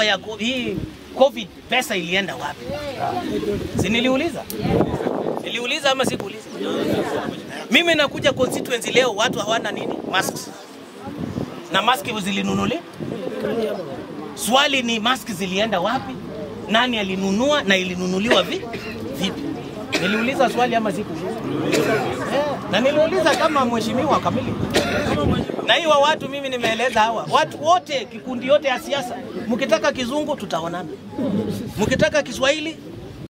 dawa ya hii Covid pesa ilienda wapi? Si niliuliza? Niliuliza ama sikuuliza? Mimi nakuja constituency leo watu hawana nini? Masks. Na maski zilinunuliwa? Swali ni maski zilienda wapi? Nani alinunua na ilinunuliwa vipi? Niliuliza swali ama sikuuliza? Na niliuliza kama mheshimiwa kamili. Na hiyo watu mimi nimeeleza hawa. Watu wote, kikundi yote ya siasa, mkitaka kizungu tutaonana. Mkitaka Kiswahili